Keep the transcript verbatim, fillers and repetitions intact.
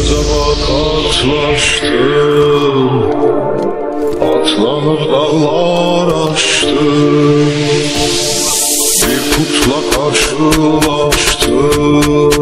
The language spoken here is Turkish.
acaba karşılaştım, atlanır dağlar aştım, bir putla karşılaştım.